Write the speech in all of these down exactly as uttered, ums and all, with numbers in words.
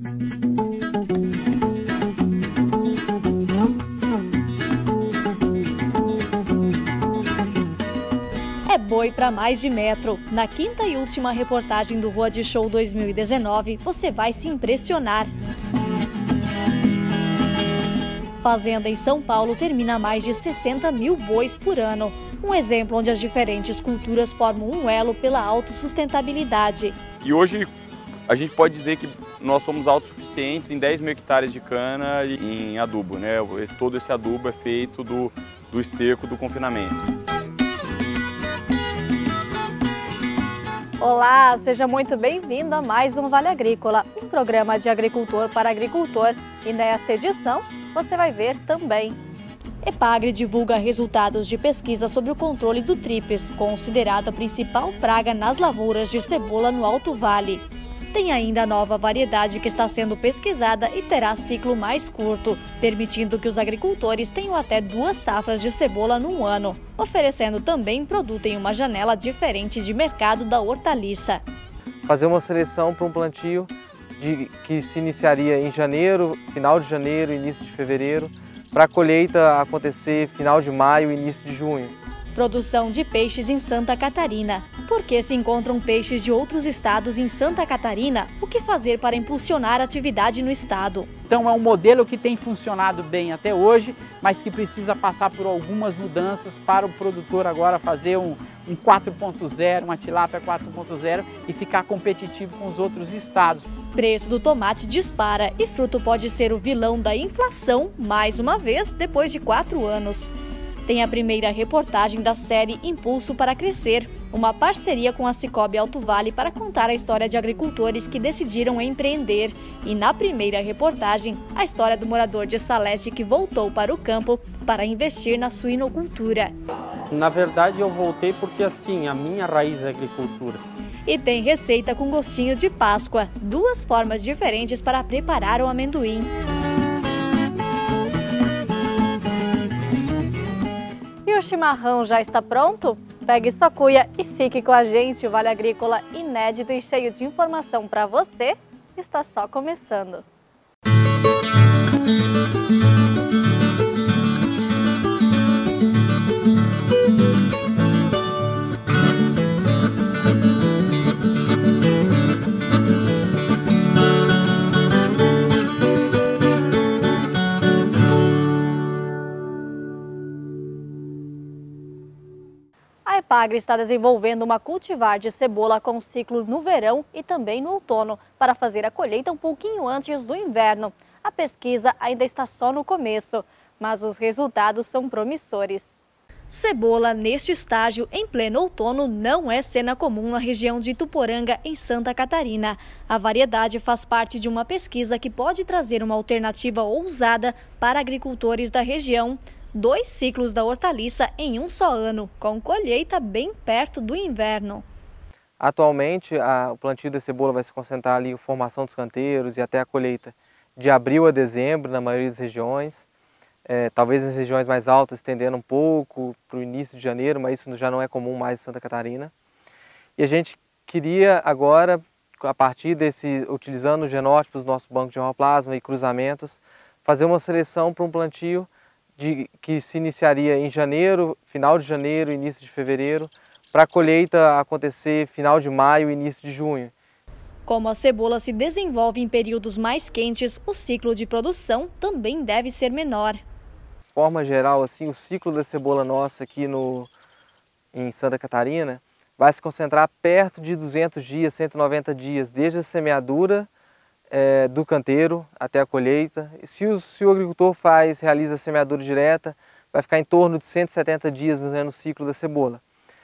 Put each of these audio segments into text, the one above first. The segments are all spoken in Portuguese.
É boi para mais de metro. Na quinta e última reportagem do Road Show dois mil e dezenove, você vai se impressionar. Fazenda em São Paulo termina mais de sessenta mil bois por ano. Um exemplo onde as diferentes culturas formam um elo pela autossustentabilidade. E hoje a gente pode dizer que nós somos autossuficientes em dez mil hectares de cana em adubo, né? Todo esse adubo é feito do, do esterco do confinamento. Olá, seja muito bem-vindo a mais um Vale Agrícola, um programa de agricultor para agricultor. E nesta edição você vai ver também. Epagre divulga resultados de pesquisa sobre o controle do tripes, considerado a principal praga nas lavouras de cebola no Alto Vale. Tem ainda a nova variedade que está sendo pesquisada e terá ciclo mais curto, permitindo que os agricultores tenham até duas safras de cebola num ano, oferecendo também produto em uma janela diferente de mercado da hortaliça. Fazer uma seleção para um plantio de, que se iniciaria em janeiro, final de janeiro, início de fevereiro, para a colheita acontecer final de maio, início de junho. Produção de peixes em Santa Catarina. Por que se encontram peixes de outros estados em Santa Catarina? O que fazer para impulsionar a atividade no estado? Então é um modelo que tem funcionado bem até hoje, mas que precisa passar por algumas mudanças para o produtor agora fazer um, um quatro ponto zero, uma tilápia quatro ponto zero e ficar competitivo com os outros estados. Preço do tomate dispara e fruto pode ser o vilão da inflação, mais uma vez, depois de quatro anos. Tem a primeira reportagem da série Impulso para Crescer, uma parceria com a Cicobi Alto Vale para contar a história de agricultores que decidiram empreender. E na primeira reportagem, a história do morador de Salete que voltou para o campo para investir na suinocultura. Na verdade, eu voltei porque assim, a minha raiz é agricultura. E tem receita com gostinho de Páscoa, duas formas diferentes para preparar o amendoim. E o chimarrão já está pronto? Pegue sua cuia e fique com a gente. O Vale Agrícola inédito e cheio de informação para você está só começando. A Epagre está desenvolvendo uma cultivar de cebola com ciclo no verão e também no outono, para fazer a colheita um pouquinho antes do inverno. A pesquisa ainda está só no começo, mas os resultados são promissores. Cebola neste estágio, em pleno outono, não é cena comum na região de Ituporanga, em Santa Catarina. A variedade faz parte de uma pesquisa que pode trazer uma alternativa ousada para agricultores da região. Dois ciclos da hortaliça em um só ano, com colheita bem perto do inverno. Atualmente, a, o plantio da cebola vai se concentrar ali na formação dos canteiros e até a colheita de abril a dezembro, na maioria das regiões. É, talvez nas regiões mais altas, estendendo um pouco para o início de janeiro, mas isso já não é comum mais em Santa Catarina. E a gente queria agora, a partir desse, utilizando os genótipos do nosso banco de germoplasma e cruzamentos, fazer uma seleção para um plantio De, que se iniciaria em janeiro, final de janeiro, início de fevereiro, para a colheita acontecer final de maio, início de junho. Como a cebola se desenvolve em períodos mais quentes, o ciclo de produção também deve ser menor. De forma geral, assim, o ciclo da cebola nossa aqui no, em Santa Catarina vai se concentrar perto de duzentos dias, cento e noventa dias, desde a semeadura É, do canteiro até a colheita. E se, o, se o agricultor faz, realiza a semeadura direta, vai ficar em torno de cento e setenta dias mais ou menos no ciclo da cebola.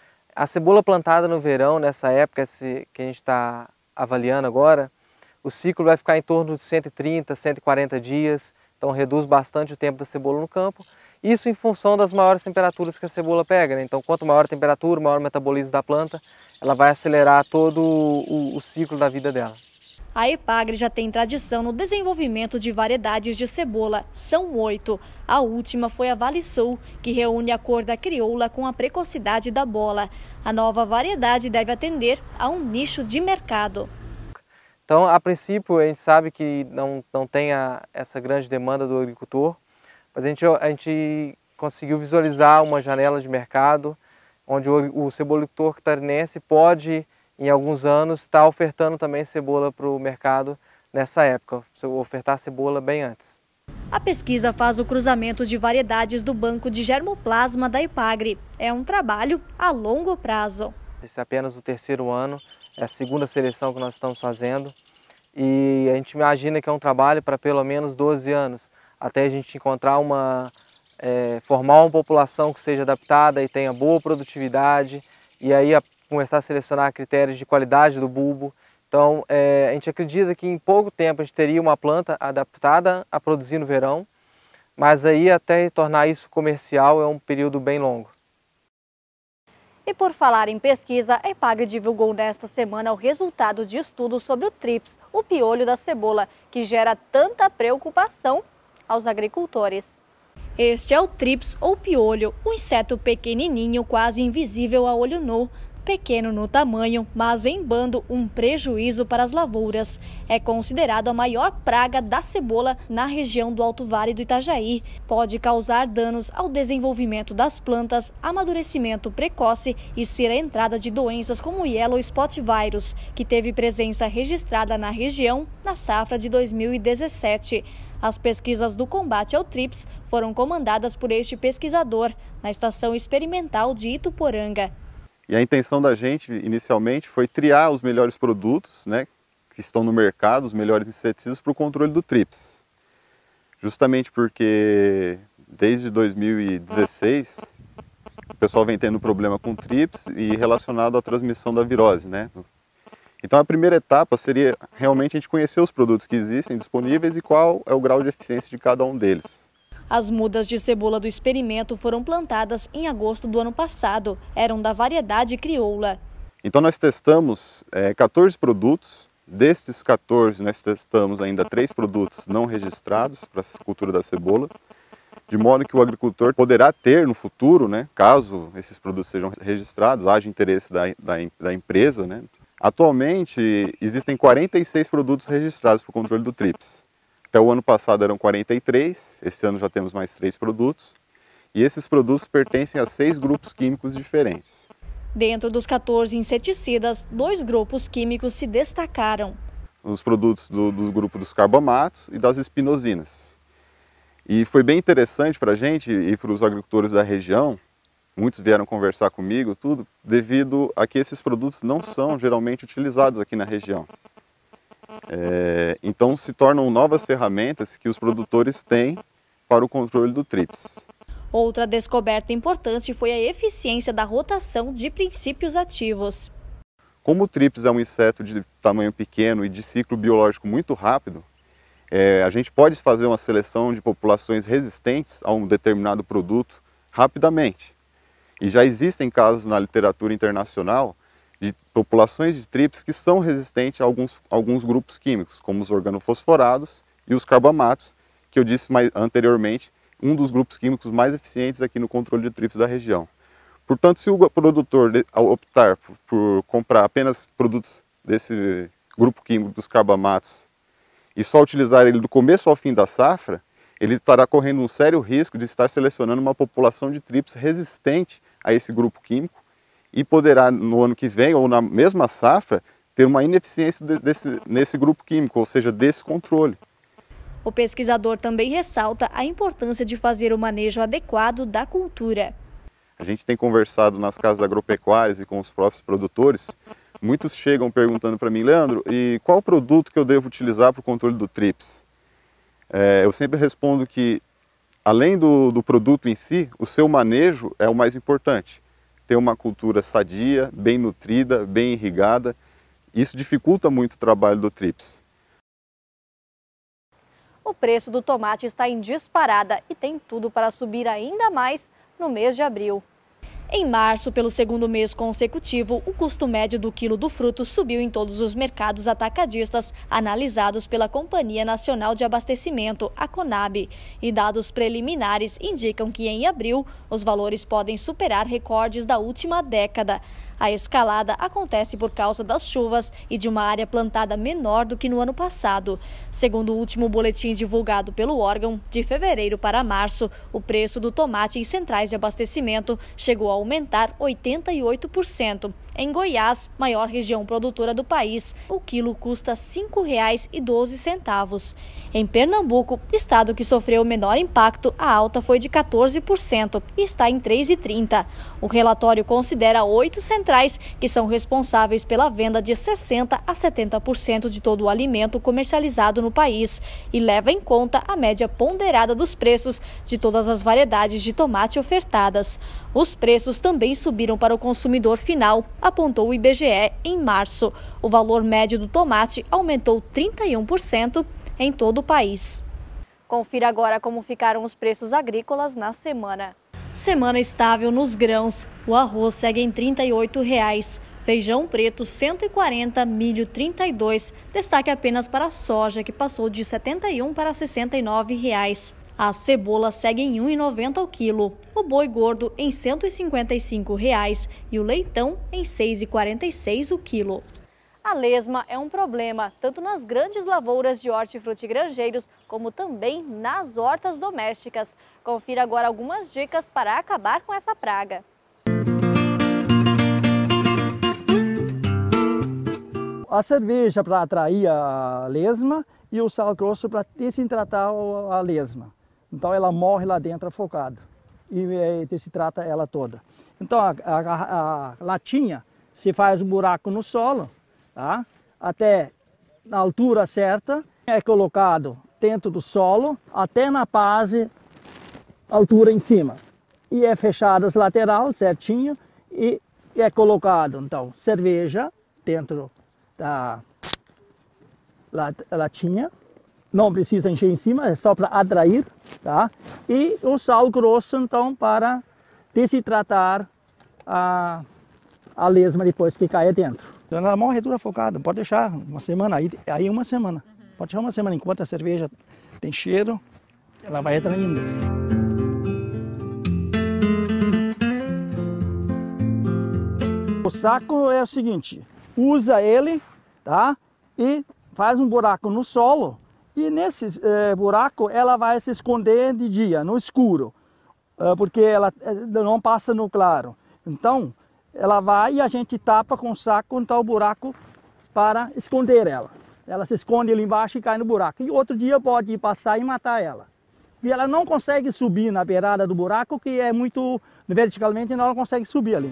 A cebola plantada no verão, nessa época esse, que a gente está avaliando agora, o ciclo vai ficar em torno de cento e trinta, cento e quarenta dias, então reduz bastante o tempo da cebola no campo. Isso em função das maiores temperaturas que a cebola pega, né? Então quanto maior a temperatura, maior o metabolismo da planta, ela vai acelerar todo o, o ciclo da vida dela. A Epagre já tem tradição no desenvolvimento de variedades de cebola. São oito. A última foi a Vale Sul, que reúne a cor da crioula com a precocidade da bola. A nova variedade deve atender a um nicho de mercado. Então, a princípio, a gente sabe que não, não tem a, essa grande demanda do agricultor, mas a gente, a gente conseguiu visualizar uma janela de mercado onde o, o cebolicultor catarinense pode, em alguns anos, estar ofertando também cebola para o mercado nessa época, ofertar cebola bem antes. A pesquisa faz o cruzamento de variedades do banco de germoplasma da Ipagre. É um trabalho a longo prazo. Esse é apenas o terceiro ano, é a segunda seleção que nós estamos fazendo e a gente imagina que é um trabalho para pelo menos doze anos, até a gente encontrar uma, é, formar uma população que seja adaptada e tenha boa produtividade e aí a, começar a selecionar critérios de qualidade do bulbo. Então, é, a gente acredita que em pouco tempo a gente teria uma planta adaptada a produzir no verão, mas aí até tornar isso comercial é um período bem longo. E por falar em pesquisa, a Ipagre divulgou nesta semana o resultado de estudo sobre o trips, o piolho da cebola, que gera tanta preocupação aos agricultores. Este é o trips ou piolho, um inseto pequenininho, quase invisível a olho nu. Pequeno no tamanho, mas em bando um prejuízo para as lavouras. É considerado a maior praga da cebola na região do Alto Vale do Itajaí. Pode causar danos ao desenvolvimento das plantas, amadurecimento precoce e ser a entrada de doenças como o Yellow Spot Virus, que teve presença registrada na região na safra de dois mil e dezessete. As pesquisas do combate ao trips foram comandadas por este pesquisador na Estação Experimental de Ituporanga. E a intenção da gente, inicialmente, foi triar os melhores produtos, né, que estão no mercado, os melhores inseticidas para o controle do trips. Justamente porque, desde dois mil e dezesseis, o pessoal vem tendo problema com trips e relacionado à transmissão da virose, né? Então, a primeira etapa seria realmente a gente conhecer os produtos que existem disponíveis e qual é o grau de eficiência de cada um deles. As mudas de cebola do experimento foram plantadas em agosto do ano passado. Eram da variedade crioula. Então nós testamos é, quatorze produtos. Destes quatorze nós testamos ainda três produtos não registrados para a cultura da cebola. De modo que o agricultor poderá ter no futuro, né, caso esses produtos sejam registrados, haja interesse da, da, da empresa, né. Atualmente existem quarenta e seis produtos registrados para o controle do trips. Até o ano passado eram quarenta e três, esse ano já temos mais três produtos. E esses produtos pertencem a seis grupos químicos diferentes. Dentro dos quatorze inseticidas, dois grupos químicos se destacaram. Os produtos do, do grupo dos carbamatos e das espinosinas. E foi bem interessante para a gente e para os agricultores da região, muitos vieram conversar comigo, tudo, devido a que esses produtos não são geralmente utilizados aqui na região. É, então se tornam novas ferramentas que os produtores têm para o controle do trips. Outra descoberta importante foi a eficiência da rotação de princípios ativos. Como o trips é um inseto de tamanho pequeno e de ciclo biológico muito rápido, é, a gente pode fazer uma seleção de populações resistentes a um determinado produto rapidamente. E já existem casos na literatura internacional de populações de trips que são resistentes a alguns, alguns grupos químicos, como os organofosforados e os carbamatos, que eu disse mais anteriormente, um dos grupos químicos mais eficientes aqui no controle de trips da região. Portanto, se o produtor optar por, por comprar apenas produtos desse grupo químico dos carbamatos e só utilizar ele do começo ao fim da safra, ele estará correndo um sério risco de estar selecionando uma população de trips resistente a esse grupo químico, e poderá, no ano que vem, ou na mesma safra, ter uma ineficiência desse, nesse grupo químico, ou seja, desse controle. O pesquisador também ressalta a importância de fazer o manejo adequado da cultura. A gente tem conversado nas casas agropecuárias e com os próprios produtores, muitos chegam perguntando para mim, Leandro, e qual produto que eu devo utilizar para o controle do trips? É, eu sempre respondo que, além do, do produto em si, o seu manejo é o mais importante. Ter uma cultura sadia, bem nutrida, bem irrigada, isso dificulta muito o trabalho do trips. O preço do tomate está em disparada e tem tudo para subir ainda mais no mês de abril. Em março, pelo segundo mês consecutivo, o custo médio do quilo do fruto subiu em todos os mercados atacadistas analisados pela Companhia Nacional de Abastecimento, a CONAB, e dados preliminares indicam que em abril os valores podem superar recordes da última década. A escalada acontece por causa das chuvas e de uma área plantada menor do que no ano passado. Segundo o último boletim divulgado pelo órgão, de fevereiro para março, o preço do tomate em centrais de abastecimento chegou a aumentar oitenta e oito por cento. Em Goiás, maior região produtora do país, o quilo custa cinco reais e doze centavos. Em Pernambuco, estado que sofreu o menor impacto, a alta foi de quatorze por cento e está em três reais e trinta centavos. O relatório considera oito centrais que são responsáveis pela venda de sessenta a setenta por cento de todo o alimento comercializado no país e leva em conta a média ponderada dos preços de todas as variedades de tomate ofertadas. Os preços também subiram para o consumidor final, apontou o I B G E em março. O valor médio do tomate aumentou trinta e um por cento em todo o país. Confira agora como ficaram os preços agrícolas na semana. Semana estável nos grãos. O arroz segue em trinta e oito reais. Feijão preto cento e quarenta, milho trinta e dois. Destaque apenas para a soja, que passou de setenta e um para sessenta e nove reais. A cebola segue em um real e noventa centavos o quilo, o boi gordo em cento e cinquenta e cinco reais e o leitão em seis reais e quarenta e seis centavos o quilo. A lesma é um problema, tanto nas grandes lavouras de hortifrutigranjeiros, como também nas hortas domésticas. Confira agora algumas dicas para acabar com essa praga. A cerveja para atrair a lesma e o sal grosso para desidratar a lesma. Então ela morre lá dentro afogada e desidrata ela toda. Então a, a, a latinha se faz um buraco no solo, tá? Até na altura certa, é colocado dentro do solo até na base, altura em cima. E é fechado as laterais certinho e é colocado então cerveja dentro da latinha. Não precisa encher em cima, é só para atrair, tá? E o sal grosso, então, para desidratar a, a lesma depois que cai dentro. Então ela morre toda afogada, pode deixar uma semana, aí, aí uma semana. Uhum. Pode deixar uma semana, enquanto a cerveja tem cheiro, ela vai atraindo. O saco é o seguinte, usa ele, tá? E faz um buraco no solo. E nesse eh, buraco ela vai se esconder de dia, no escuro, eh, porque ela eh, não passa no claro. Então, ela vai e a gente tapa com o saco, então o buraco para esconder ela. Ela se esconde ali embaixo e cai no buraco. E outro dia pode passar e matar ela. E ela não consegue subir na beirada do buraco, que é muito verticalmente, não ela consegue subir ali.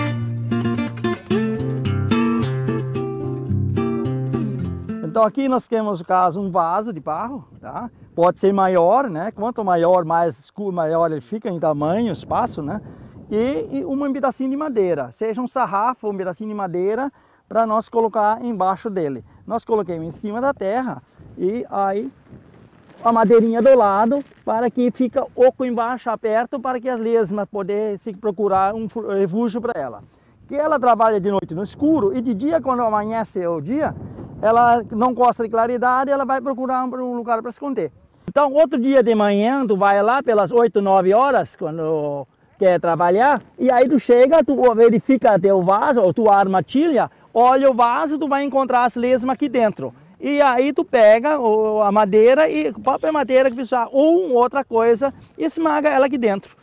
Então aqui nós temos, no caso, um vaso de barro, tá? Pode ser maior, né? Quanto maior, mais escuro, maior ele fica em tamanho, espaço, né? E, e um pedacinho de madeira, seja um sarrafo ou um pedacinho de madeira, para nós colocar embaixo dele. Nós coloquemos em cima da terra e aí a madeirinha do lado, para que fica oco embaixo, aberto, para que as lesmas possam se procurar um refúgio para ela. Que ela trabalha de noite no escuro e de dia, quando amanhece o dia, ela não gosta de claridade, ela vai procurar um lugar para esconder. Então, outro dia de manhã, tu vai lá pelas oito, nove horas, quando quer trabalhar, e aí tu chega, tu verifica teu vaso, ou tua armadilha, olha o vaso, tu vai encontrar as lesmas aqui dentro. E aí tu pega a madeira, e a própria madeira que precisa, ou outra coisa, e esmaga ela aqui dentro.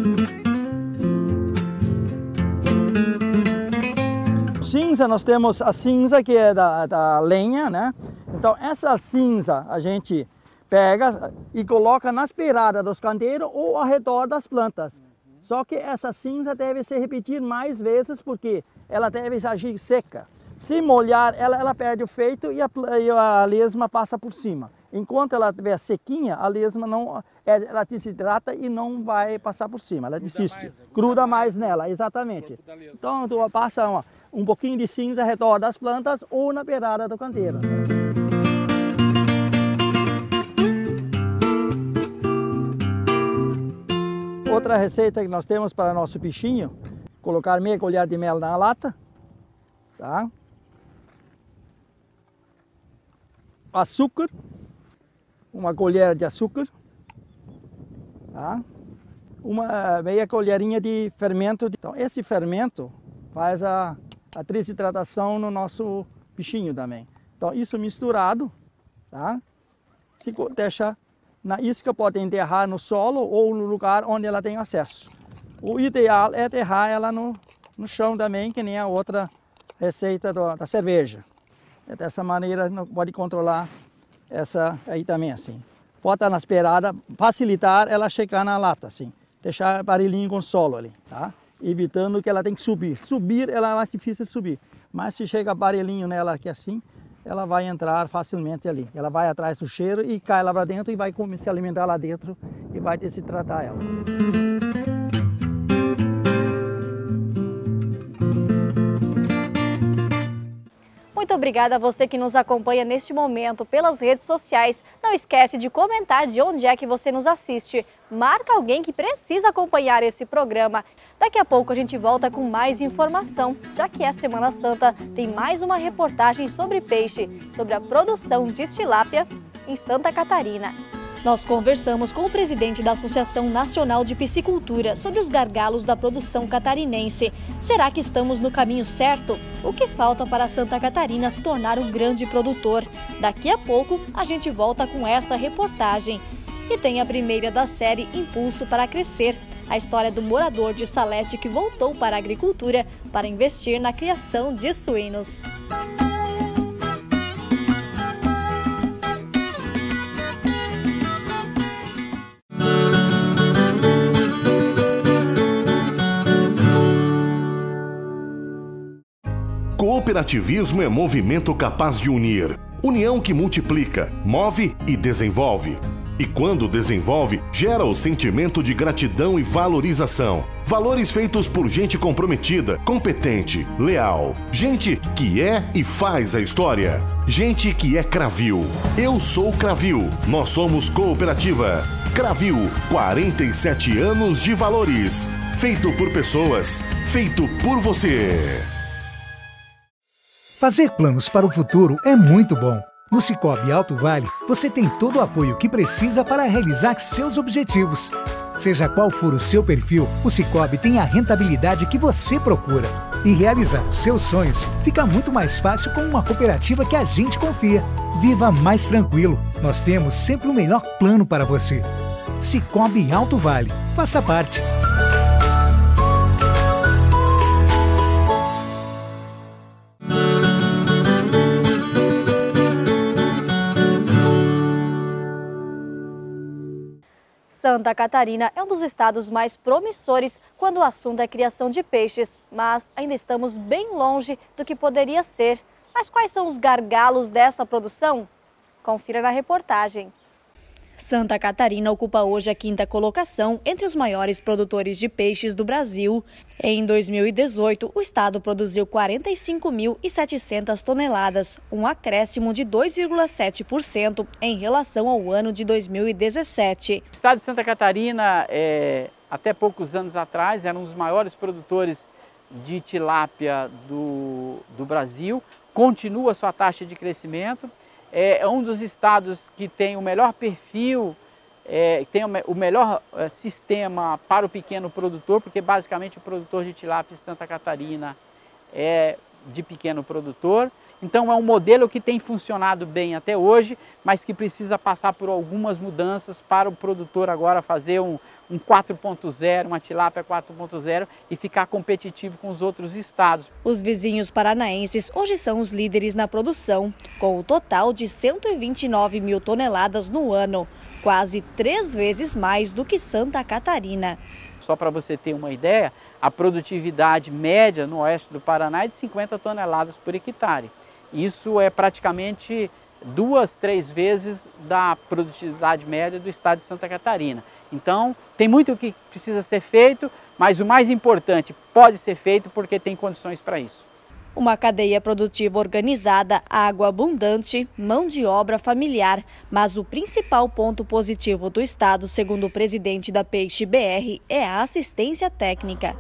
Cinza, nós temos a cinza que é da, da lenha, né? Então essa cinza a gente pega e coloca nas beiradas dos canteiros ou ao redor das plantas. Só que essa cinza deve se repetir mais vezes porque ela deve agir seca. Se molhar, ela, ela perde o feito e a, e a lesma passa por cima. Enquanto ela estiver sequinha, a lesma não, ela desidrata e não vai passar por cima, ela desiste. Mais, gruda mais, mais nela, exatamente. Então tu passa uma, um pouquinho de cinza ao redor das plantas ou na beirada do canteiro. Outra receita que nós temos para nosso bichinho, colocar meia colher de mel na lata, tá? Açúcar, uma colher de açúcar, tá? Uma meia colherinha de fermento. Então esse fermento faz a, a tresidratação no nosso bichinho também. Então isso misturado, tá? Se deixa na isca, pode enterrar no solo ou no lugar onde ela tem acesso. O ideal é enterrar ela no, no chão também, que nem a outra receita do, da cerveja. Dessa maneira pode controlar essa aí também assim. Bota nas peiradas, facilitar ela chegar na lata assim. Deixar barulhinho com solo ali, tá? Evitando que ela tem que subir. Subir ela é mais difícil de subir. Mas se chega barulhinho nela aqui assim, ela vai entrar facilmente ali. Ela vai atrás do cheiro e cai lá para dentro e vai se alimentar lá dentro e vai desidratar ela. Muito obrigada a você que nos acompanha neste momento pelas redes sociais. Não esquece de comentar de onde é que você nos assiste. Marca alguém que precisa acompanhar esse programa. Daqui a pouco a gente volta com mais informação, já que é Semana Santa, tem mais uma reportagem sobre peixe, sobre a produção de tilápia em Santa Catarina. Nós conversamos com o presidente da Associação Nacional de Piscicultura sobre os gargalos da produção catarinense. Será que estamos no caminho certo? O que falta para Santa Catarina se tornar um grande produtor? Daqui a pouco a gente volta com esta reportagem. E tem a primeira da série Impulso para Crescer, a história do morador de Salete que voltou para a agricultura para investir na criação de suínos. Cooperativismo é movimento capaz de unir, união que multiplica, move e desenvolve. E quando desenvolve, gera o sentimento de gratidão e valorização. Valores feitos por gente comprometida, competente, leal. Gente que é e faz a história. Gente que é Cravil. Eu sou Cravil. Nós somos Cooperativa. Cravil, quarenta e sete anos de valores. Feito por pessoas, feito por você. Fazer planos para o futuro é muito bom. No Sicoob Alto Vale, você tem todo o apoio que precisa para realizar seus objetivos. Seja qual for o seu perfil, o Sicoob tem a rentabilidade que você procura. E realizar os seus sonhos fica muito mais fácil com uma cooperativa que a gente confia. Viva mais tranquilo. Nós temos sempre o melhor plano para você. Sicoob Alto Vale. Faça parte. Santa Catarina é um dos estados mais promissores quando o assunto é criação de peixes, mas ainda estamos bem longe do que poderia ser. Mas quais são os gargalos dessa produção? Confira na reportagem. Santa Catarina ocupa hoje a quinta colocação entre os maiores produtores de peixes do Brasil. Em dois mil e dezoito, o estado produziu quarenta e cinco mil e setecentas toneladas, um acréscimo de dois vírgula sete por cento em relação ao ano de dois mil e dezessete. O estado de Santa Catarina, é, até poucos anos atrás, era um dos maiores produtores de tilápia do, do Brasil, continua sua taxa de crescimento. É um dos estados que tem o melhor perfil, é, tem o melhor é, sistema para o pequeno produtor, porque basicamente o produtor de tilápia em Santa Catarina é de pequeno produtor. Então é um modelo que tem funcionado bem até hoje, mas que precisa passar por algumas mudanças para o produtor agora fazer um, um quatro ponto zero, uma tilápia quatro ponto zero e ficar competitivo com os outros estados. Os vizinhos paranaenses hoje são os líderes na produção, com o total de cento e vinte e nove mil toneladas no ano, quase três vezes mais do que Santa Catarina. Só para você ter uma ideia, a produtividade média no oeste do Paraná é de cinquenta toneladas por hectare. Isso é praticamente duas, três vezes da produtividade média do estado de Santa Catarina. Então, tem muito o que precisa ser feito, mas o mais importante pode ser feito porque tem condições para isso. Uma cadeia produtiva organizada, água abundante, mão de obra familiar. Mas o principal ponto positivo do estado, segundo o presidente da Peixe B R, é a assistência técnica.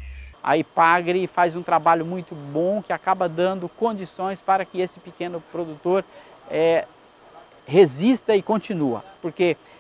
A Ipagre faz um trabalho muito bom que acaba dando condições para que esse pequeno produtor é, resista e continua. Porque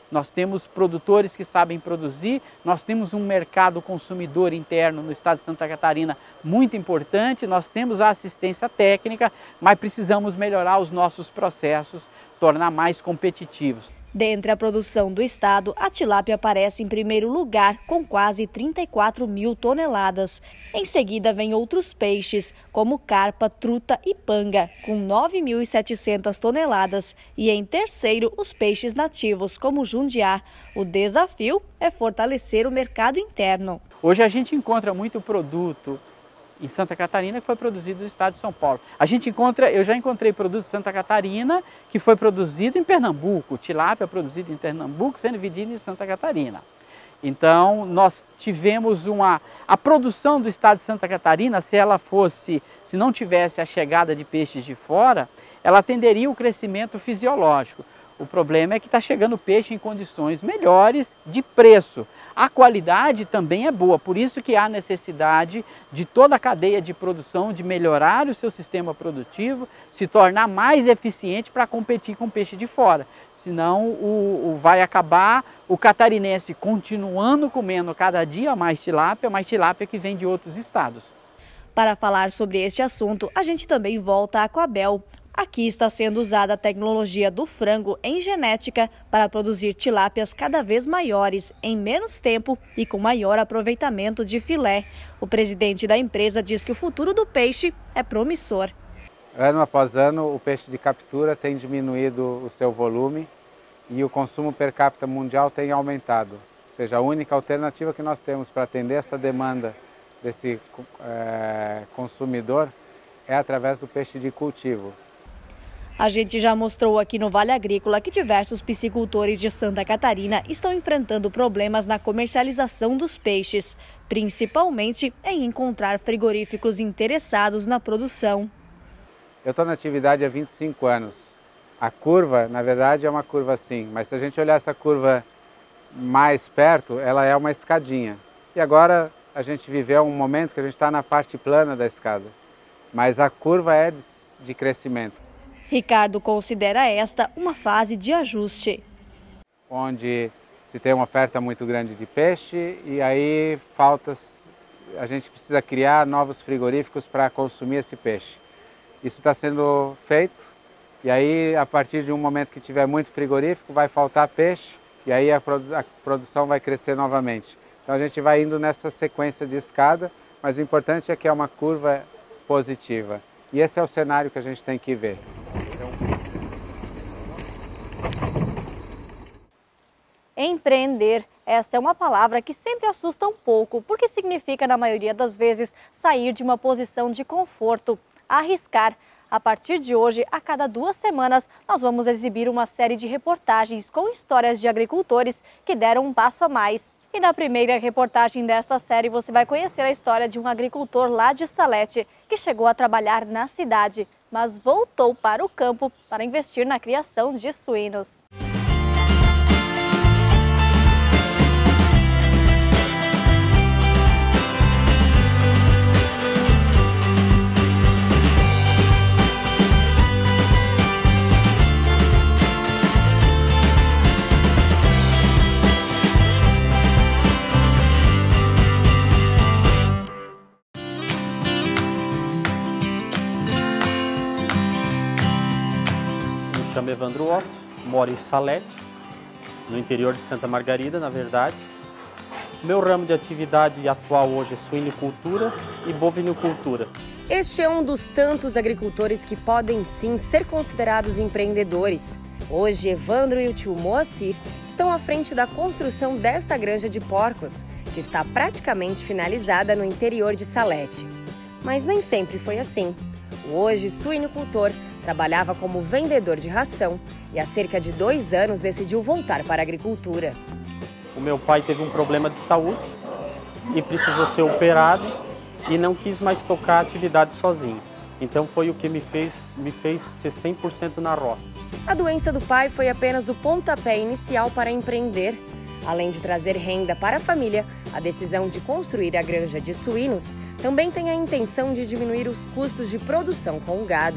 nós temos produtores que sabem produzir, nós temos um mercado consumidor interno no estado de Santa Catarina muito importante, nós temos a assistência técnica, mas precisamos melhorar os nossos processos, tornar mais competitivos. Dentre a produção do estado, a tilápia aparece em primeiro lugar, com quase trinta e quatro mil toneladas. Em seguida vem outros peixes, como carpa, truta e panga, com nove mil e setecentas toneladas. E em terceiro, os peixes nativos, como o jundiá. O desafio é fortalecer o mercado interno. Hoje a gente encontra muito produto em Santa Catarina que foi produzido no estado de São Paulo. A gente encontra, eu já encontrei produto de Santa Catarina que foi produzido em Pernambuco, tilápia produzido em Pernambuco sendo vendido em Santa Catarina. Então nós tivemos uma, a produção do estado de Santa Catarina, se ela fosse, se não tivesse a chegada de peixes de fora, ela atenderia o crescimento fisiológico. O problema é que está chegando peixe em condições melhores de preço. A qualidade também é boa, por isso que há necessidade de toda a cadeia de produção de melhorar o seu sistema produtivo, se tornar mais eficiente para competir com peixe de fora. Senão o, o vai acabar o catarinense continuando comendo cada dia mais tilápia, mais tilápia que vem de outros estados. Para falar sobre este assunto, a gente também volta à Coabel. Aqui está sendo usada a tecnologia do frango em genética para produzir tilápias cada vez maiores, em menos tempo e com maior aproveitamento de filé. O presidente da empresa diz que o futuro do peixe é promissor. Ano após ano, o peixe de captura tem diminuído o seu volume e o consumo per capita mundial tem aumentado. Ou seja, a única alternativa que nós temos para atender essa demanda desse é, consumidor é através do peixe de cultivo. A gente já mostrou aqui no Vale Agrícola que diversos piscicultores de Santa Catarina estão enfrentando problemas na comercialização dos peixes, principalmente em encontrar frigoríficos interessados na produção. Eu estou na atividade há vinte e cinco anos. A curva, na verdade, é uma curva assim, mas se a gente olhar essa curva mais perto, ela é uma escadinha. E agora a gente viveu um momento que a gente está na parte plana da escada, mas a curva é de, de crescimento. Ricardo considera esta uma fase de ajuste. Onde se tem uma oferta muito grande de peixe e aí falta, a gente precisa criar novos frigoríficos para consumir esse peixe. Isso está sendo feito e aí a partir de um momento que tiver muito frigorífico vai faltar peixe e aí a, produ a produção vai crescer novamente. Então a gente vai indo nessa sequência de escada, mas o importante é que é uma curva positiva. E esse é o cenário que a gente tem que ver. Empreender, esta é uma palavra que sempre assusta um pouco, porque significa, na maioria das vezes, sair de uma posição de conforto, arriscar. A partir de hoje, a cada duas semanas, nós vamos exibir uma série de reportagens com histórias de agricultores que deram um passo a mais. E na primeira reportagem desta série, você vai conhecer a história de um agricultor lá de Salete, que chegou a trabalhar na cidade, mas voltou para o campo para investir na criação de suínos. Me chamo Evandro Otto, moro em Salete, no interior de Santa Margarida, na verdade. Meu ramo de atividade atual hoje é suinicultura e bovinicultura. Este é um dos tantos agricultores que podem sim ser considerados empreendedores. Hoje, Evandro e o tio Moacir estão à frente da construção desta granja de porcos, que está praticamente finalizada no interior de Salete. Mas nem sempre foi assim. O hoje suinicultor trabalhava como vendedor de ração e há cerca de dois anos decidiu voltar para a agricultura. O meu pai teve um problema de saúde e precisou ser operado e não quis mais tocar a atividade sozinho. Então foi o que me fez, me fez ser cem por cento na roça. A doença do pai foi apenas o pontapé inicial para empreender. Além de trazer renda para a família, a decisão de construir a granja de suínos também tem a intenção de diminuir os custos de produção com o gado.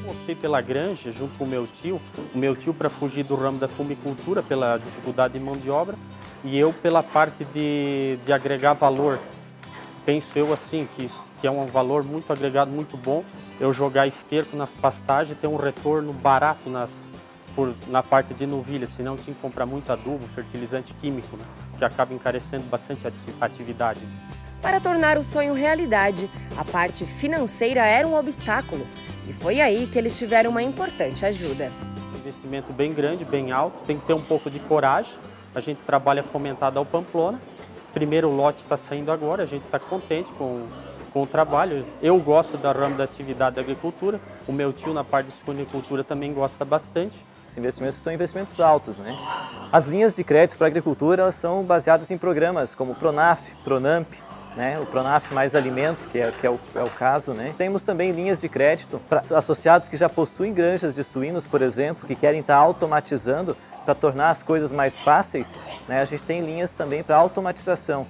optei pela granja junto com o meu tio, o meu tio para fugir do ramo da fumicultura pela dificuldade de mão de obra e eu pela parte de, de agregar valor. Penso eu assim, que, que é um valor muito agregado, muito bom, eu jogar esterco nas pastagens e ter um retorno barato nas, por, na parte de novilha, senão tinha que comprar muito adubo, fertilizante químico, né, que acaba encarecendo bastante a atividade. Para tornar o sonho realidade, a parte financeira era um obstáculo. E foi aí que eles tiveram uma importante ajuda. Um investimento bem grande, bem alto, tem que ter um pouco de coragem. A gente trabalha fomentado ao Pamplona. Primeiro lote está saindo agora, a gente está contente com, com o trabalho. Eu gosto da ramo da atividade da agricultura, o meu tio na parte de suinicultura também gosta bastante. Esses investimentos são investimentos altos, né? As linhas de crédito para a agricultura elas são baseadas em programas como Pronaf, Pronamp, né? O Pronaf mais alimento, que, é, que é, o, é o caso, né? Temos também linhas de crédito para associados que já possuem granjas de suínos, por exemplo, que querem estar automatizando para tornar as coisas mais fáceis, né? A gente tem linhas também para automatização.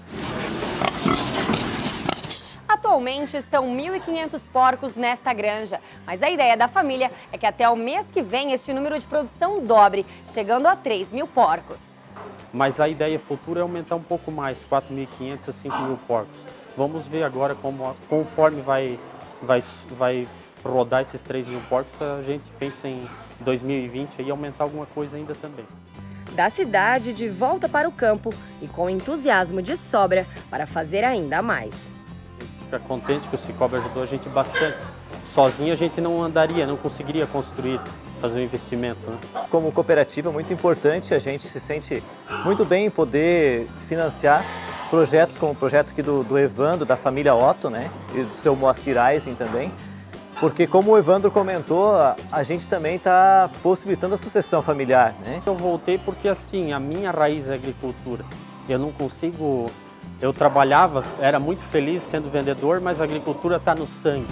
Atualmente são mil e quinhentos porcos nesta granja, mas a ideia da família é que até o mês que vem este número de produção dobre, chegando a três mil porcos. Mas a ideia futura é aumentar um pouco mais, quatro mil e quinhentos a cinco mil porcos. Vamos ver agora como, conforme vai, vai, vai rodar esses três mil porcos, a gente pensa em dois mil e vinte e aumentar alguma coisa ainda também. Da cidade, de volta para o campo e com entusiasmo de sobra para fazer ainda mais. Fica contente que o Cicobi ajudou a gente bastante. Sozinho a gente não andaria, não conseguiria construir, fazer um investimento, né? Como cooperativa, é muito importante, a gente se sente muito bem em poder financiar projetos como o projeto aqui do, do Evandro, da família Otto, né? E do seu Moacir Eisen também. Porque como o Evandro comentou, a, a gente também está possibilitando a sucessão familiar, né? Eu voltei porque assim, a minha raiz é agricultura. Eu não consigo... Eu trabalhava, era muito feliz sendo vendedor, mas a agricultura está no sangue.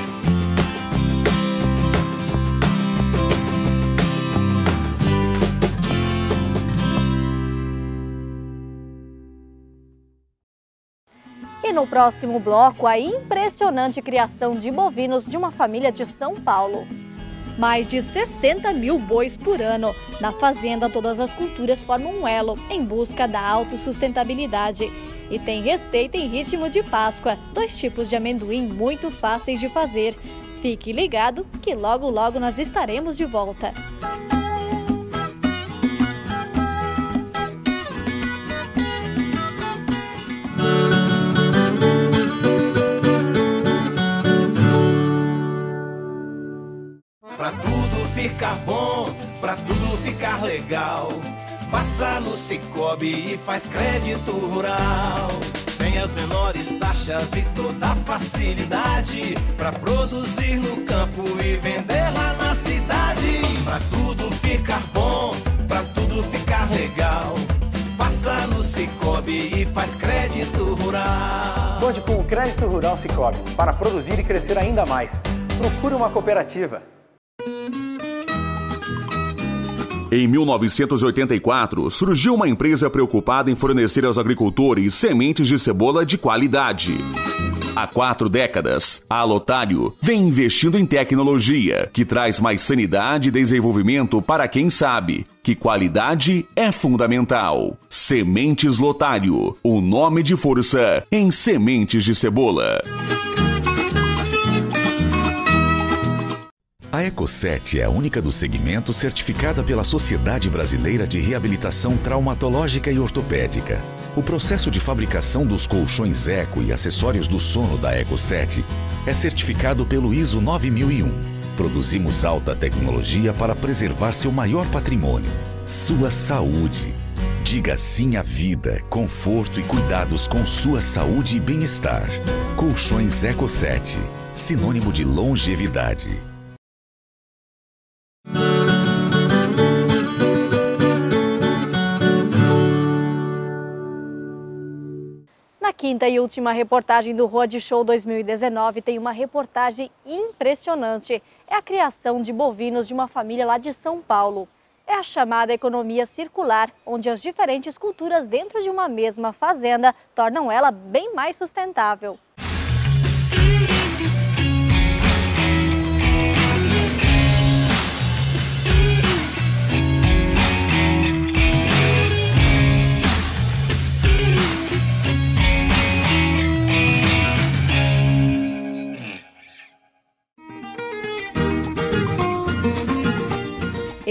E no próximo bloco, a impressionante criação de bovinos de uma família de São Paulo. Mais de sessenta mil bois por ano. Na fazenda, todas as culturas formam um elo em busca da autossustentabilidade. E tem receita em ritmo de Páscoa, dois tipos de amendoim muito fáceis de fazer. Fique ligado que logo logo nós estaremos de volta. Pra tudo ficar bom, pra tudo ficar legal, passa no Cicobi e faz crédito rural. Tem as menores taxas e toda a facilidade pra produzir no campo e vender lá na cidade. Pra tudo ficar bom, pra tudo ficar legal, passa no Cicobi e faz crédito rural. Conte com o Crédito Rural Cicobi para produzir e crescer ainda mais. Procure uma cooperativa. Em mil novecentos e oitenta e quatro, surgiu uma empresa preocupada em fornecer aos agricultores sementes de cebola de qualidade. Há quatro décadas, a Lotário vem investindo em tecnologia que traz mais sanidade e desenvolvimento para quem sabe que qualidade é fundamental. Sementes Lotário, o nome de força em sementes de cebola. A Ecosset é a única do segmento certificada pela Sociedade Brasileira de Reabilitação Traumatológica e Ortopédica. O processo de fabricação dos colchões Eco e acessórios do sono da Ecosset é certificado pelo ISO nove mil e um. Produzimos alta tecnologia para preservar seu maior patrimônio, sua saúde. Diga sim à vida, conforto e cuidados com sua saúde e bem-estar. Colchões Ecosset, sinônimo de longevidade. Na quinta e última reportagem do Road Show dois mil e dezenove tem uma reportagem impressionante. É a criação de bovinos de uma família lá de São Paulo. É a chamada economia circular, onde as diferentes culturas dentro de uma mesma fazenda tornam ela bem mais sustentável.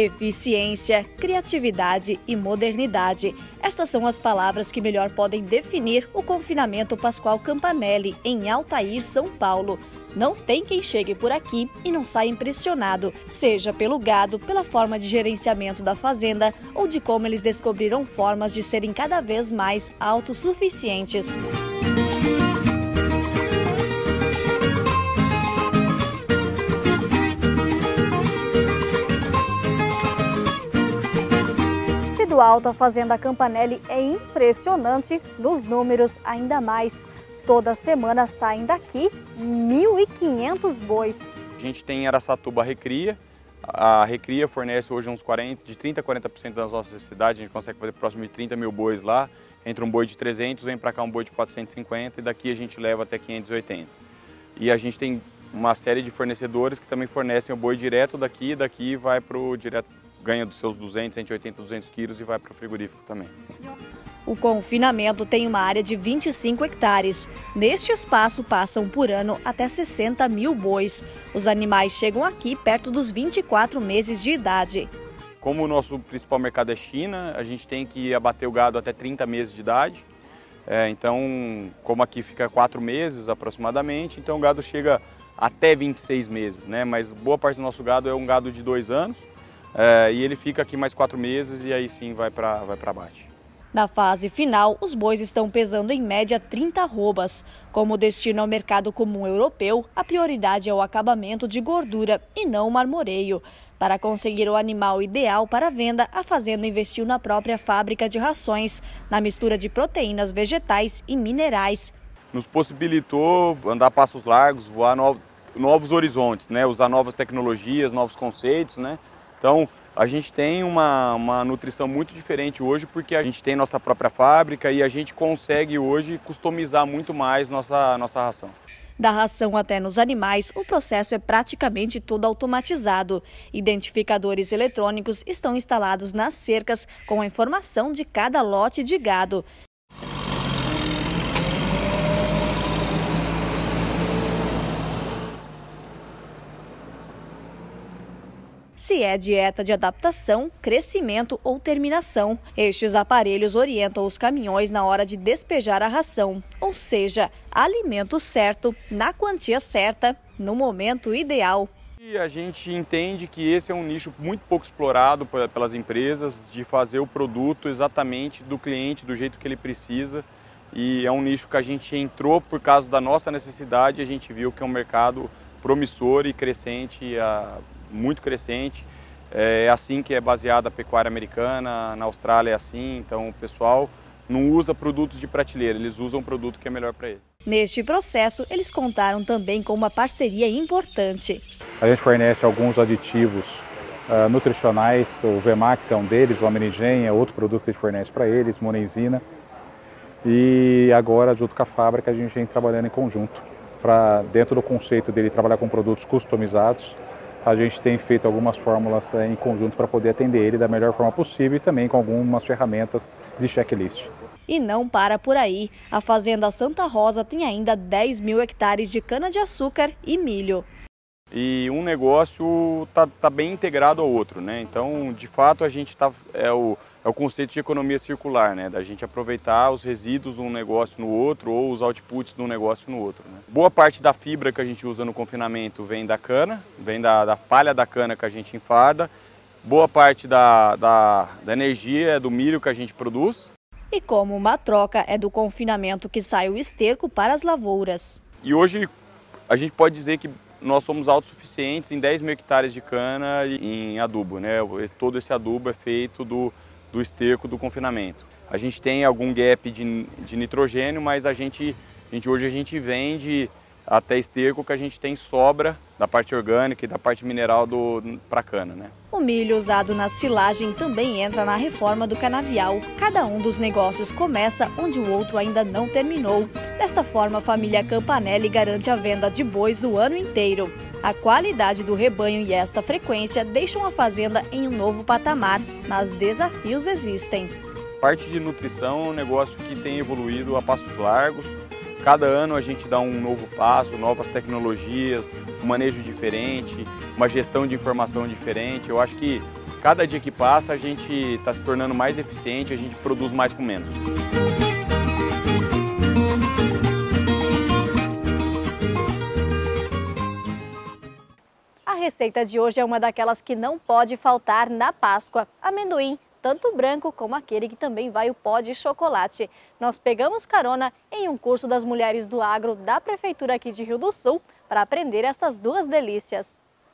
Eficiência, criatividade e modernidade. Estas são as palavras que melhor podem definir o confinamento Pascoal Campanelli, em Altair, São Paulo. Não tem quem chegue por aqui e não saia impressionado, seja pelo gado, pela forma de gerenciamento da fazenda ou de como eles descobriram formas de serem cada vez mais autossuficientes. Do alto, a Fazenda Campanelli é impressionante, nos números ainda mais. Toda semana saem daqui mil e quinhentos bois. A gente tem Araçatuba Recria. A Recria fornece hoje uns quarenta, de trinta a quarenta por cento das nossas necessidades. A gente consegue fazer próximo de trinta mil bois lá. Entra um boi de trezentos, vem para cá um boi de quatrocentos e cinquenta e daqui a gente leva até quinhentos e oitenta. E a gente tem uma série de fornecedores que também fornecem o boi direto daqui, daqui vai para o direto, ganha dos seus duzentos, cento e oitenta, duzentos quilos e vai para o frigorífico também. O confinamento tem uma área de vinte e cinco hectares. Neste espaço passam por ano até sessenta mil bois. Os animais chegam aqui perto dos vinte e quatro meses de idade. Como o nosso principal mercado é China, a gente tem que abater o gado até trinta meses de idade. É, então, como aqui fica quatro meses aproximadamente, então o gado chega até vinte e seis meses, né? Mas boa parte do nosso gado é um gado de dois anos. É, e ele fica aqui mais quatro meses e aí sim vai para vai para abate. Na fase final, os bois estão pesando em média trinta arrobas. Como destino ao mercado comum europeu, a prioridade é o acabamento de gordura e não o marmoreio. Para conseguir o animal ideal para venda, a fazenda investiu na própria fábrica de rações, na mistura de proteínas vegetais e minerais. Nos possibilitou andar passos largos, voar novos, novos horizontes, né? Usar novas tecnologias, novos conceitos, né? Então, a gente tem uma, uma nutrição muito diferente hoje porque a gente tem nossa própria fábrica e a gente consegue hoje customizar muito mais nossa, nossa ração. Da ração até nos animais, o processo é praticamente todo automatizado. Identificadores eletrônicos estão instalados nas cercas com a informação de cada lote de gado. Se é dieta de adaptação, crescimento ou terminação. Estes aparelhos orientam os caminhões na hora de despejar a ração, ou seja, alimento certo, na quantia certa, no momento ideal. E a gente entende que esse é um nicho muito pouco explorado pelas empresas, de fazer o produto exatamente do cliente, do jeito que ele precisa. E é um nicho que a gente entrou por causa da nossa necessidade, a gente viu que é um mercado promissor e crescente, muito crescente. É assim que é baseada a pecuária americana, na Austrália é assim, então o pessoal não usa produtos de prateleira, eles usam um produto que é melhor para eles. Neste processo, eles contaram também com uma parceria importante. A gente fornece alguns aditivos uh, nutricionais, o Vemax é um deles, o Amerigen é outro produto que a gente fornece para eles, Monenzina. E agora, junto com a fábrica, a gente vem trabalhando em conjunto, para dentro do conceito dele trabalhar com produtos customizados. A gente tem feito algumas fórmulas em conjunto para poder atender ele da melhor forma possível e também com algumas ferramentas de checklist. E não para por aí. A Fazenda Santa Rosa tem ainda dez mil hectares de cana-de-açúcar e milho. E um negócio está tá bem integrado ao outro, né? Então, de fato, a gente tá, é, o, é o conceito de economia circular, né? Da gente aproveitar os resíduos de um negócio no outro ou os outputs de um negócio no outro, né? Boa parte da fibra que a gente usa no confinamento vem da cana, vem da, da palha da cana que a gente enfarda. Boa parte da, da, da energia é do milho que a gente produz. E como uma troca, é do confinamento que sai o esterco para as lavouras. E hoje a gente pode dizer que nós somos autossuficientes em dez mil hectares de cana em adubo, né? Todo esse adubo é feito do, do esterco do confinamento. A gente tem algum gap de, de nitrogênio, mas a gente, a gente, hoje a gente vende até esterco que a gente tem sobra da parte orgânica e da parte mineral para a cana, né? O milho usado na silagem também entra na reforma do canavial. Cada um dos negócios começa onde o outro ainda não terminou. Desta forma, a família Campanelli garante a venda de bois o ano inteiro. A qualidade do rebanho e esta frequência deixam a fazenda em um novo patamar, mas desafios existem. A parte de nutrição é um negócio que tem evoluído a passos largos. Cada ano a gente dá um novo passo, novas tecnologias, um manejo diferente, uma gestão de informação diferente. Eu acho que Cada dia que passa a gente está se tornando mais eficiente, a gente produz mais com menos. A receita de hoje é uma daquelas que não pode faltar na Páscoa. Amendoim, tanto o branco como aquele que também vai o pó de chocolate. Nós pegamos carona em um curso das mulheres do agro da Prefeitura aqui de Rio do Sul para aprender estas duas delícias.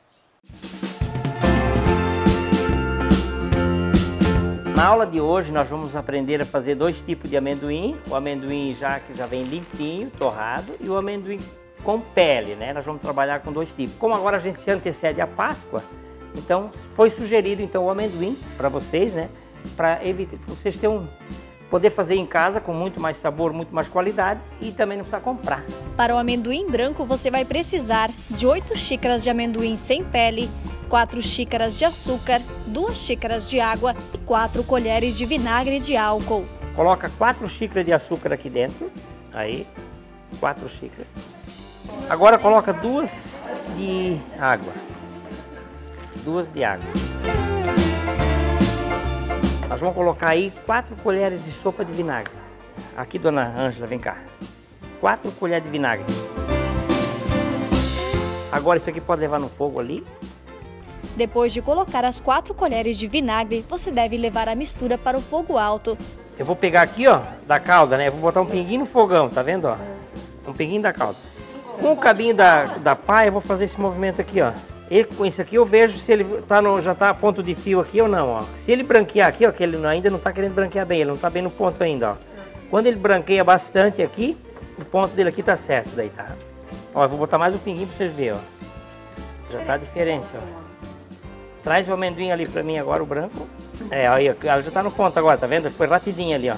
Na aula de hoje nós vamos aprender a fazer dois tipos de amendoim. O amendoim já que já vem limpinho, torrado, e o amendoim com pele, né? Nós vamos trabalhar com dois tipos. Como agora a gente se antecede à Páscoa, então foi sugerido então o amendoim para vocês, né? Para evitar, pra vocês terem um, poder fazer em casa com muito mais sabor, muito mais qualidade e também não precisar comprar. Para o amendoim branco você vai precisar de oito xícaras de amendoim sem pele, quatro xícaras de açúcar, duas xícaras de água e quatro colheres de vinagre de álcool. Coloca quatro xícaras de açúcar aqui dentro, aí, quatro xícaras. Agora coloca duas de água, duas de água. Nós vamos colocar aí quatro colheres de sopa de vinagre. Aqui, dona Ângela, vem cá. Quatro colheres de vinagre. Agora isso aqui pode levar no fogo ali. Depois de colocar as quatro colheres de vinagre, você deve levar a mistura para o fogo alto. Eu vou pegar aqui, ó, da calda, né? Eu vou botar um pinguinho no fogão, tá vendo, ó? Um pinguinho da calda. Com o cabinho da, da pá, eu vou fazer esse movimento aqui, ó. E com isso aqui eu vejo se ele tá no, já tá a ponto de fio aqui ou não, ó. Se ele branquear aqui, ó, que ele ainda não tá querendo branquear bem, ele não tá bem no ponto ainda, ó. Quando ele branqueia bastante aqui, o ponto dele aqui tá certo, daí tá. Ó, eu vou botar mais um pinguinho pra vocês verem, ó. Já tá a diferença, ó. Traz o amendoim ali pra mim agora, o branco. É, aí, ela já tá no ponto agora, tá vendo? Foi rapidinho ali, ó.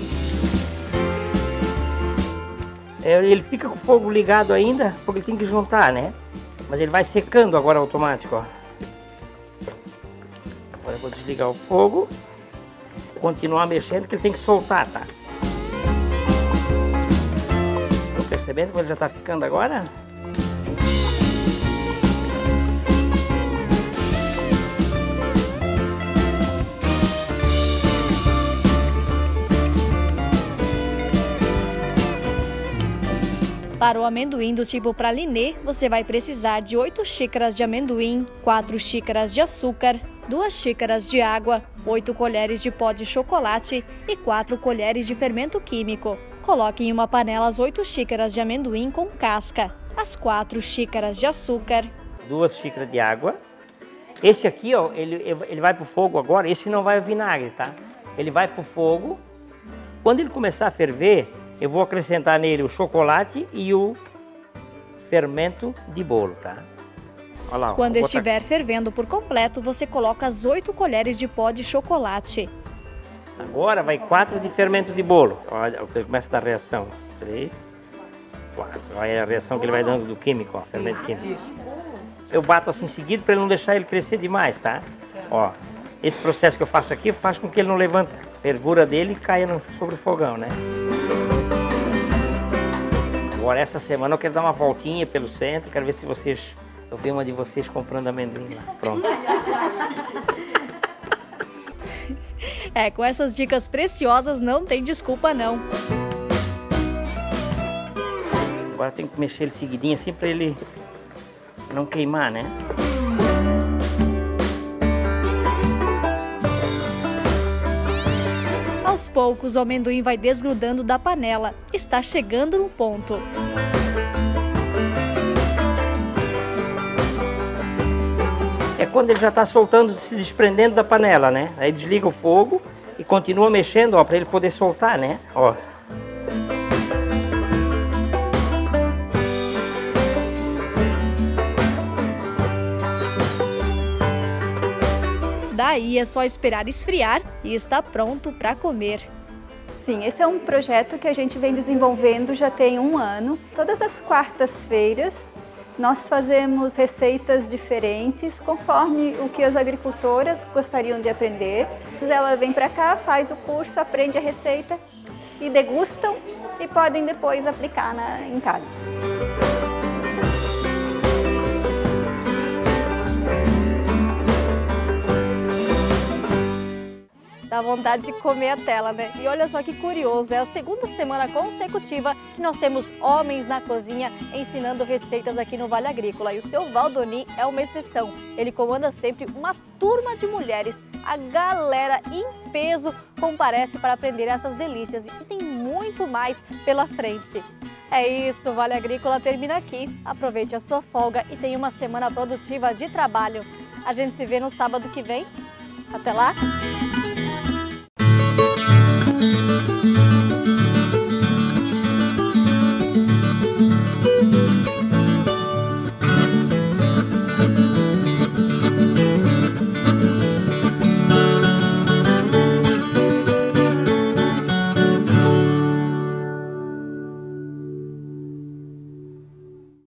Ele fica com o fogo ligado ainda, porque ele tem que juntar, né? Mas ele vai secando agora automático, ó. Agora eu vou desligar o fogo. Continuar mexendo, que ele tem que soltar, tá? Estão percebendo como ele já tá ficando agora? Para o amendoim do tipo pralinê, você vai precisar de oito xícaras de amendoim, quatro xícaras de açúcar, duas xícaras de água, oito colheres de pó de chocolate e quatro colheres de fermento químico. Coloque em uma panela as oito xícaras de amendoim com casca, as quatro xícaras de açúcar, duas xícaras de água. Esse aqui, ó, ele, ele vai para o fogo agora, esse não vai o vinagre, tá? Ele vai para o fogo. Quando ele começar a ferver, eu vou acrescentar nele o chocolate e o fermento de bolo, tá? Olha lá, quando estiver botar... fervendo por completo, você coloca as oito colheres de pó de chocolate. Agora vai quatro de fermento de bolo. Olha, começa a dar reação. Três, quatro. Olha a reação que ele vai dando do químico, ó, fermento químico. Eu bato assim seguido para ele não deixar ele crescer demais, tá? Ó, esse processo que eu faço aqui faz com que ele não levante a fervura dele e caia no, sobre o fogão, né? Agora essa semana eu quero dar uma voltinha pelo centro, quero ver se vocês, eu vi uma de vocês comprando amendoim lá. Pronto. É, com essas dicas preciosas não tem desculpa não. Agora tem que mexer ele seguidinho assim para ele não queimar, né? Aos poucos, o amendoim vai desgrudando da panela. Está chegando no ponto. É quando ele já está soltando, se desprendendo da panela, né? Aí desliga o fogo e continua mexendo, ó, para ele poder soltar, né? Ó. Daí é só esperar esfriar e está pronto para comer. Sim, esse é um projeto que a gente vem desenvolvendo já tem um ano. Todas as quartas-feiras nós fazemos receitas diferentes conforme o que as agricultoras gostariam de aprender. Ela vem para cá, faz o curso, aprende a receita e degustam e podem depois aplicar na, em casa. Dá vontade de comer a tela, né? E olha só que curioso, é a segunda semana consecutiva que nós temos homens na cozinha ensinando receitas aqui no Vale Agrícola. E o seu Valdoni é uma exceção. Ele comanda sempre uma turma de mulheres. A galera em peso comparece para aprender essas delícias e tem muito mais pela frente. É isso, o Vale Agrícola termina aqui. Aproveite a sua folga e tenha uma semana produtiva de trabalho. A gente se vê no sábado que vem. Até lá!